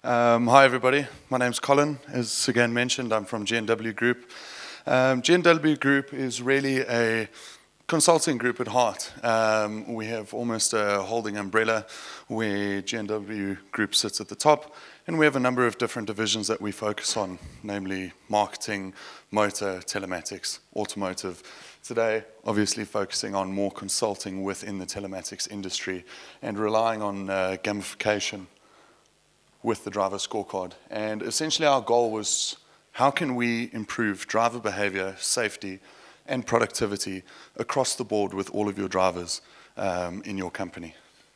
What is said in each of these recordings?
Hi everybody, my name's Colin. As again mentioned, I'm from GNW Group. GNW Group is really a consulting group at heart. We have almost a holding umbrella where GNW Group sits at the top, and we have a number of different divisions that we focus on, namely marketing, motor, telematics, automotive. Today, obviously focusing on more consulting within the telematics industry and relying on gamification with the driver scorecard. And essentially our goal was, how can we improve driver behavior, safety, and productivity across the board with all of your drivers in your company?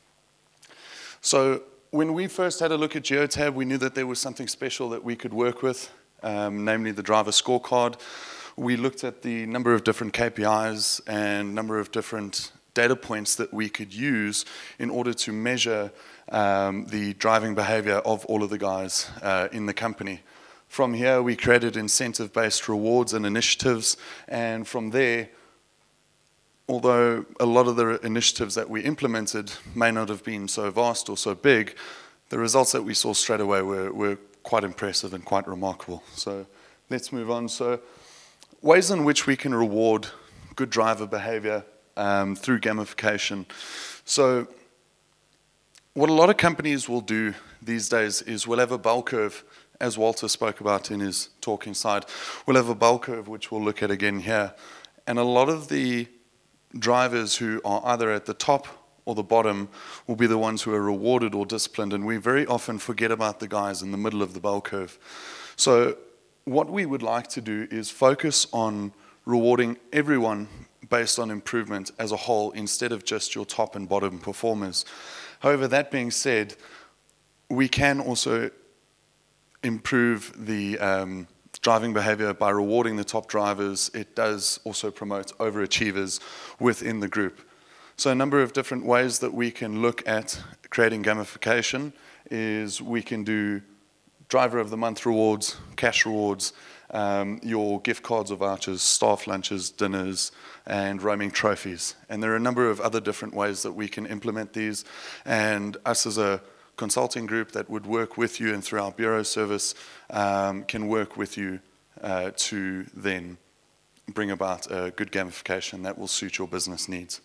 So when we first had a look at Geotab, we knew that there was something special that we could work with, namely the driver scorecard. We looked at the number of different KPIs and number of different data points that we could use in order to measure the driving behavior of all of the guys in the company. From here, we created incentive-based rewards and initiatives, and from there, although a lot of the initiatives that we implemented may not have been so vast or so big, the results that we saw straight away were quite impressive and quite remarkable. So let's move on. So ways in which we can reward good driver behavior through gamification. So what a lot of companies will do these days is we'll have a bell curve, as Walter spoke about in his talking side. We'll have a bell curve, which we'll look at again here. And a lot of the drivers who are either at the top or the bottom will be the ones who are rewarded or disciplined, and we very often forget about the guys in the middle of the bell curve. So what we would like to do is focus on rewarding everyone based on improvement as a whole instead of just your top and bottom performers. However, that being said, we can also improve the driving behavior by rewarding the top drivers. It does also promote overachievers within the group. So a number of different ways that we can look at creating gamification is we can do driver of the month rewards, cash rewards, your gift cards or vouchers, staff lunches, dinners, and roaming trophies. And there are a number of other different ways that we can implement these. And us as a consulting group that would work with you and through our bureau service can work with you to then bring about a good gamification that will suit your business needs.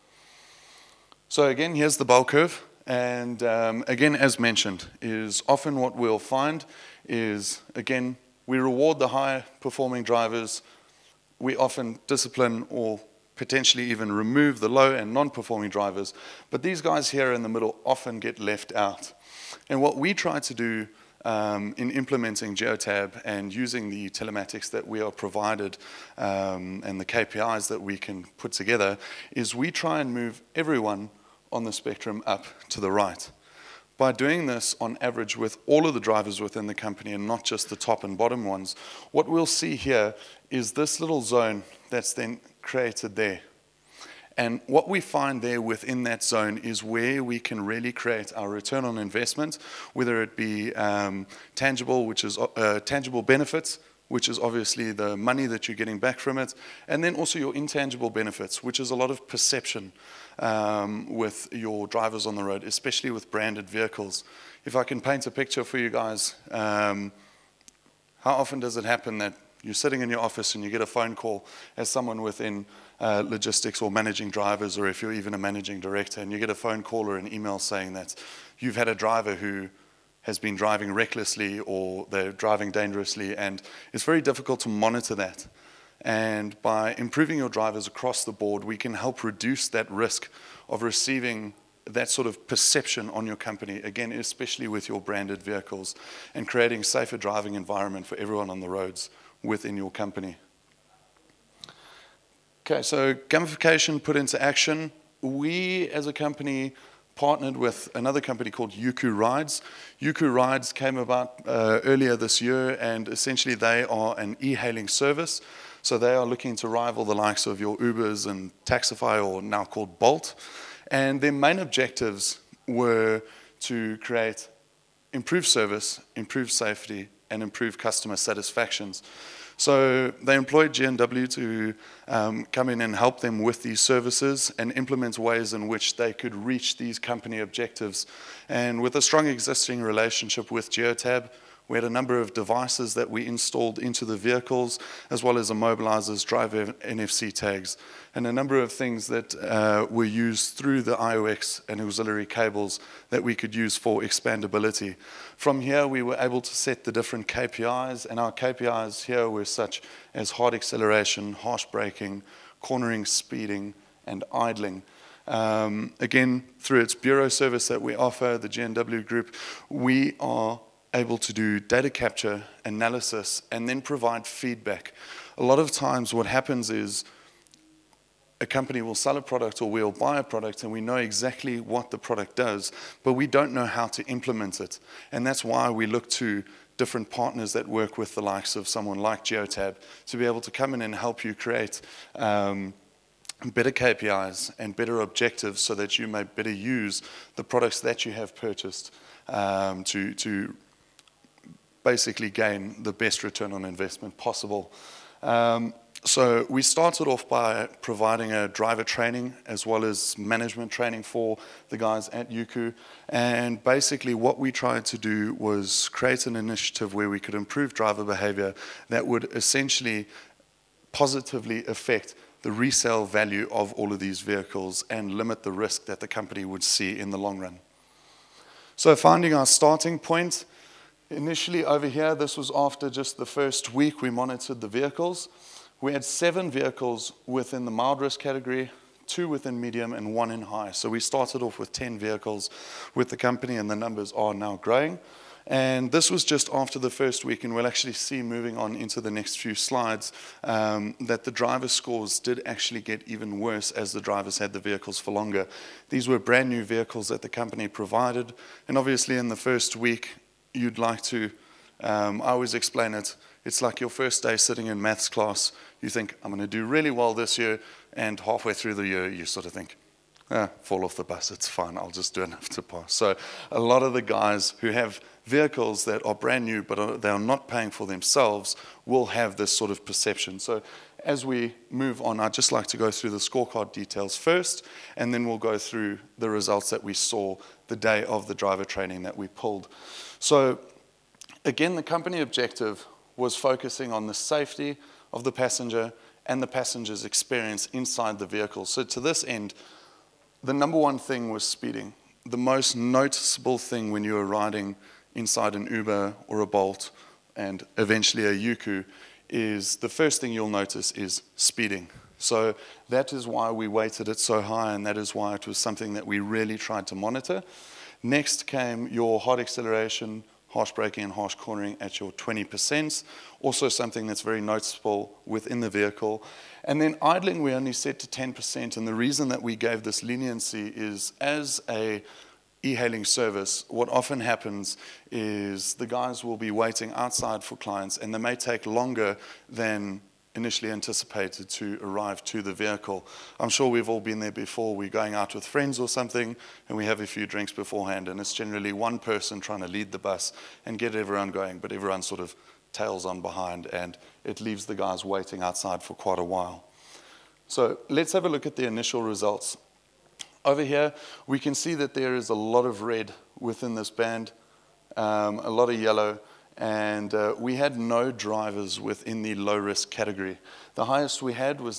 So again, here's the bell curve. And again, as mentioned, is often what we'll find is, again, we reward the high-performing drivers. We often discipline or potentially even remove the low and non-performing drivers. But these guys here in the middle often get left out. And what we try to do in implementing Geotab and using the telematics that we are provided and the KPIs that we can put together is we try and move everyone on the spectrum up to the right. By doing this on average with all of the drivers within the company and not just the top and bottom ones, what we'll see here is this little zone that's then created there. And what we find there within that zone is where we can really create our return on investment, whether it be tangible, which is tangible benefits, which is obviously the money that you're getting back from it, and then also your intangible benefits, which is a lot of perception with your drivers on the road, especially with branded vehicles. If I can paint a picture for you guys, how often does it happen that you're sitting in your office and you get a phone call as someone within logistics or managing drivers, or if you're even a managing director, and you get a phone call or an email saying that you've had a driver who has been driving recklessly or they're driving dangerously, and it's very difficult to monitor that. And by improving your drivers across the board, we can help reduce that risk of receiving that sort of perception on your company, again, especially with your branded vehicles, and creating a safer driving environment for everyone on the roads within your company. Okay, so gamification put into action. We, as a company, partnered with another company called Yookoo Rides. Yookoo Rides came about earlier this year, and essentially they are an e-hailing service. So they are looking to rival the likes of your Ubers and Taxify, or now called Bolt. And their main objectives were to create improved service, improved safety, and improved customer satisfactions. So they employed GNW to come in and help them with these services and implement ways in which they could reach these company objectives. And with a strong existing relationship with Geotab, we had a number of devices that we installed into the vehicles, as well as immobilizers, driver NFC tags, and a number of things that were used through the IOX and auxiliary cables that we could use for expandability. From here, we were able to set the different KPIs, and our KPIs here were such as hard acceleration, harsh braking, cornering, speeding, and idling. Again, through its bureau service that we offer, the GNW Group, we are able to do data capture, analysis, and then provide feedback. A lot of times what happens is a company will sell a product or we'll buy a product and we know exactly what the product does, but we don't know how to implement it. And that's why we look to different partners that work with the likes of someone like Geotab to be able to come in and help you create better KPIs and better objectives so that you may better use the products that you have purchased to basically gain the best return on investment possible. So we started off by providing a driver training as well as management training for the guys at Yookoo. And basically what we tried to do was create an initiative where we could improve driver behavior that would essentially positively affect the resale value of all of these vehicles and limit the risk that the company would see in the long run. So finding our starting point, initially over here, this was after just the first week we monitored the vehicles. We had 7 vehicles within the mild risk category, 2 within medium, and 1 in high. So we started off with 10 vehicles with the company, and the numbers are now growing. And this was just after the first week, and we'll actually see moving on into the next few slides that the driver scores did actually get even worse as the drivers had the vehicles for longer. These were brand new vehicles that the company provided, and obviously in the first week, you'd like to, I always explain it, it's like your first day sitting in maths class. You think, I'm going to do really well this year, and halfway through the year, you sort of think, fall off the bus, it's fine, I'll just do enough to pass. So a lot of the guys who have vehicles that are brand new, but they are not paying for themselves, will have this sort of perception. So as we move on, I'd just like to go through the scorecard details first, and then we'll go through the results that we saw the day of the driver training that we pulled. So again, the company objective was focusing on the safety of the passenger and the passenger's experience inside the vehicle. So to this end, the number one thing was speeding. The most noticeable thing when you are riding inside an Uber or a Bolt and eventually a Yookoo is the first thing you'll notice is speeding. So that is why we weighted it so high, and that is why it was something that we really tried to monitor. Next came your hard acceleration, harsh braking, and harsh cornering at your 20%. Also something that's very noticeable within the vehicle. And then idling we only set to 10%, and the reason that we gave this leniency is as a e-hailing service, what often happens is the guys will be waiting outside for clients, and they may take longer than initially anticipated to arrive to the vehicle. I'm sure we've all been there before. We're going out with friends or something, and we have a few drinks beforehand, and it's generally one person trying to lead the bus and get everyone going, but everyone sort of tails on behind, and it leaves the guys waiting outside for quite a while. So let's have a look at the initial results. Over here, we can see that there is a lot of red within this band, a lot of yellow, and we had no drivers within the low-risk category. The highest we had was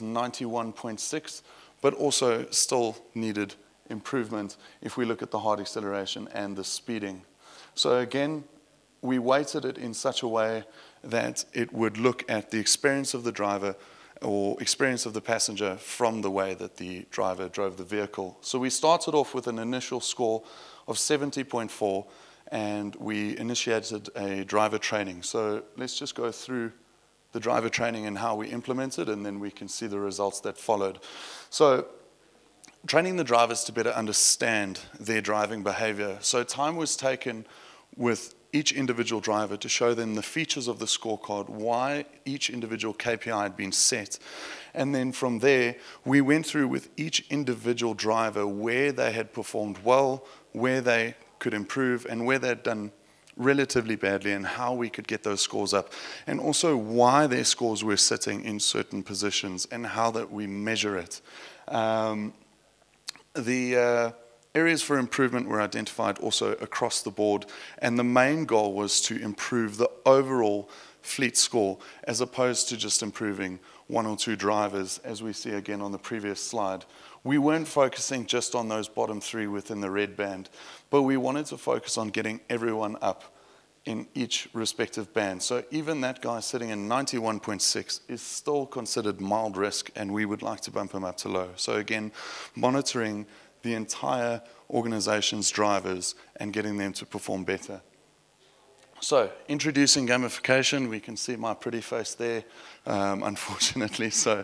91.6, but also still needed improvement if we look at the hard acceleration and the speeding. So again, we weighted it in such a way that it would look at the experience of the driver or experience of the passenger from the way that the driver drove the vehicle. So we started off with an initial score of 70.4, and we initiated a driver training. So let's just go through the driver training and how we implemented, and then we can see the results that followed. So training the drivers to better understand their driving behavior. So time was taken with each individual driver to show them the features of the scorecard, why each individual KPI had been set. And then from there, we went through with each individual driver where they had performed well, where they could improve, and where they'd done relatively badly and how we could get those scores up, and also why their scores were sitting in certain positions and how that we measure it. The areas for improvement were identified also across the board, and the main goal was to improve the overall fleet score as opposed to just improving one or two drivers, as we see again on the previous slide. We weren't focusing just on those bottom three within the red band, but we wanted to focus on getting everyone up in each respective band. So even that guy sitting in 91.6 is still considered mild risk, and we would like to bump him up to low. So again, monitoring the entire organization's drivers and getting them to perform better. So, introducing gamification. We can see my pretty face there, unfortunately. So,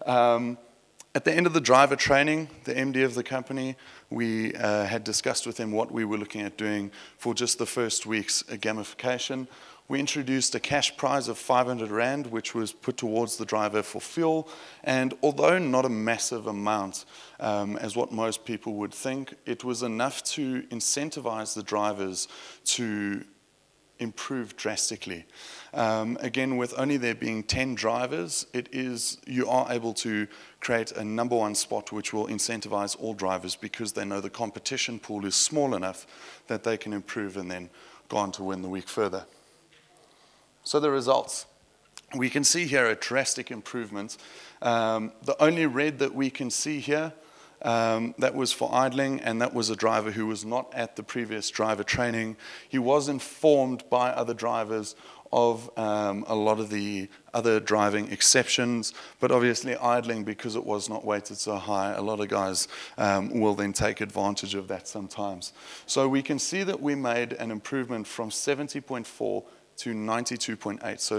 at the end of the driver training, the MD of the company, we had discussed with him what we were looking at doing for just the first week's gamification. We introduced a cash prize of 500 Rand, which was put towards the driver for fuel. And although not a massive amount, as what most people would think, it was enough to incentivize the drivers to improve drastically. Again, with only there being 10 drivers, you are able to create a number one spot which will incentivize all drivers because they know the competition pool is small enough that they can improve and then go on to win the week further. So the results. We can see here a drastic improvement. The only red that we can see here, that was for idling, and that was a driver who was not at the previous driver training. He was informed by other drivers of a lot of the other driving exceptions, but obviously idling, because it was not weighted so high, a lot of guys will then take advantage of that sometimes. So we can see that we made an improvement from 70.4 to 92.8, so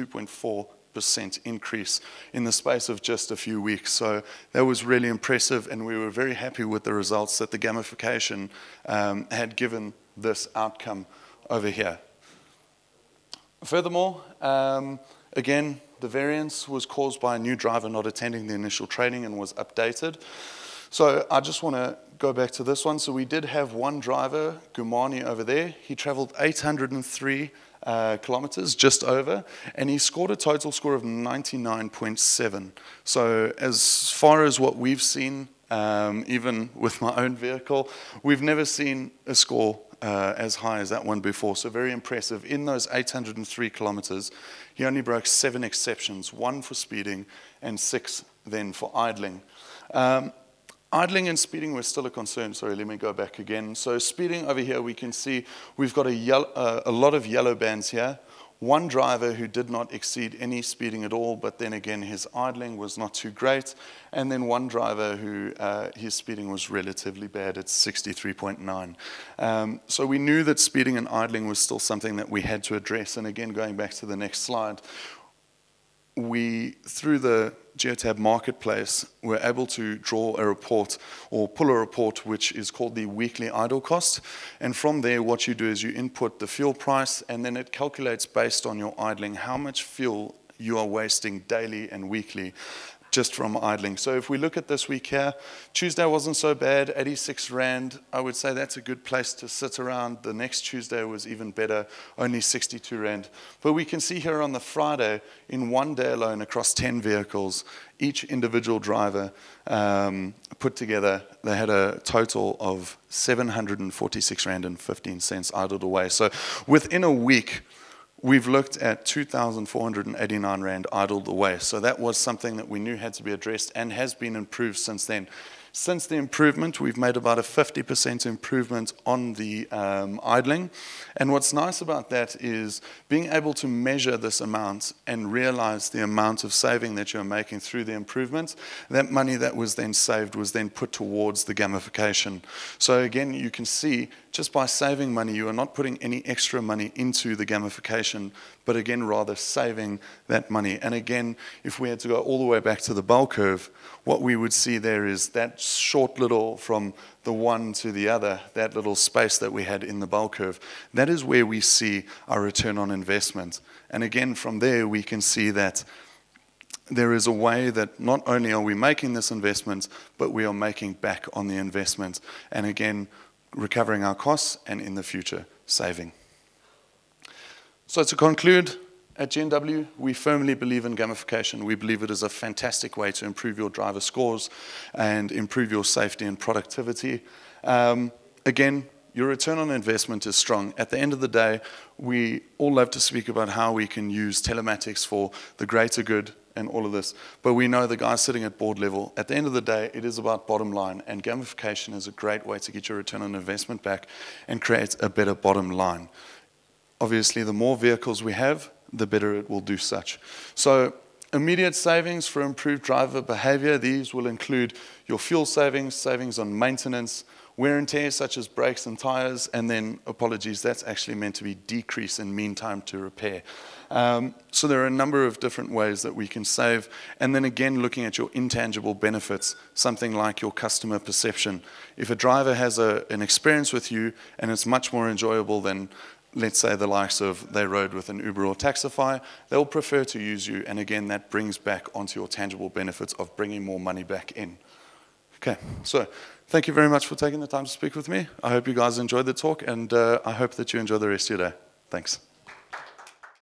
22.4% increase in the space of just a few weeks. So that was really impressive, and we were very happy with the results that the gamification had given this outcome over here. Furthermore, again, the variance was caused by a new driver not attending the initial training and was updated. So I just want to go back to this one. So we did have one driver, Gumani, over there. He traveled 803 kilometers, just over, and he scored a total score of 99.7. So as far as what we've seen, even with my own vehicle, we've never seen a score as high as that one before. So very impressive. In those 803 kilometers, he only broke 7 exceptions, 1 for speeding and 6 then for idling. Idling and speeding were still a concern. Sorry, let me go back again. So speeding over here, we can see we've got a lot of yellow bands here. One driver who did not exceed any speeding at all, but then again, his idling was not too great. And then one driver who his speeding was relatively bad at 63.9. So we knew that speeding and idling was still something that we had to address. And again, going back to the next slide, through the Geotab marketplace, we're able to draw a report or pull a report which is called the weekly idle cost. And from there, what you do is you input the fuel price, and then it calculates based on your idling how much fuel you are wasting daily and weekly just from idling. So if we look at this week here, Tuesday wasn't so bad, 86 Rand. I would say that's a good place to sit around. The next Tuesday was even better, only 62 Rand. But we can see here on the Friday, in one day alone across 10 vehicles, each individual driver put together, they had a total of 746 Rand and 15 cents idled away. So within a week, we've looked at 2,489 Rand idled away. So that was something that we knew had to be addressed and has been improved since then. Since the improvement, we've made about a 50% improvement on the idling. And what's nice about that is being able to measure this amount and realize the amount of saving that you're making through the improvement. That money that was then saved was then put towards the gamification. So again, you can see just by saving money, you are not putting any extra money into the gamification, but again, rather saving that money. And again, if we had to go all the way back to the bell curve, what we would see there is that short little from the one to the other, that little space that we had in the bell curve, that is where we see our return on investment. And again, from there, we can see that there is a way that not only are we making this investment, but we are making back on the investment. And again, recovering our costs and in the future, saving. So to conclude, at GNW, we firmly believe in gamification. We believe it is a fantastic way to improve your driver scores and improve your safety and productivity. Again, your return on investment is strong. At the end of the day, we all love to speak about how we can use telematics for the greater good and all of this, but we know the guys sitting at board level, at the end of the day, it is about bottom line, and gamification is a great way to get your return on investment back and create a better bottom line. Obviously, the more vehicles we have, the better it will do such. So immediate savings for improved driver behavior, these will include your fuel savings, savings on maintenance, wear and tear such as brakes and tires, and then, apologies, that's actually meant to be decrease in mean time to repair. So there are a number of different ways that we can save, and then again looking at your intangible benefits, something like your customer perception. If a driver has an experience with you and it's much more enjoyable than, let's say, the likes of they rode with an Uber or Taxify, they'll prefer to use you, and again that brings back onto your tangible benefits of bringing more money back in. Okay, so thank you very much for taking the time to speak with me. I hope you guys enjoyed the talk, and I hope that you enjoy the rest of your day. Thanks.